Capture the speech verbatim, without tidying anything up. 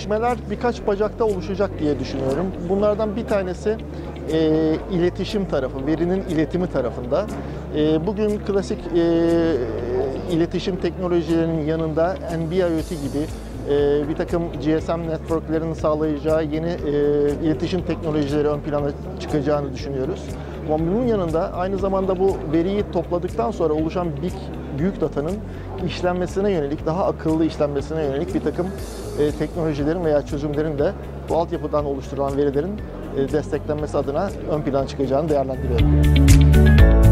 gelişmeler birkaç bacakta oluşacak diye düşünüyorum. Bunlardan bir tanesi e, iletişim tarafı, verinin iletimi tarafında. E, bugün klasik e, iletişim teknolojilerinin yanında N B IoT gibi e, bir takım G S M networklerinin sağlayacağı yeni e, iletişim teknolojileri ön plana çıkacağını düşünüyoruz. Ama bunun yanında aynı zamanda bu veriyi topladıktan sonra oluşan big, büyük datanın işlenmesine yönelik, daha akıllı işlenmesine yönelik bir takım e, teknolojilerin veya çözümlerin de bu altyapıdan oluşturulan verilerin e, desteklenmesi adına ön plana çıkacağını değerlendiriyorum.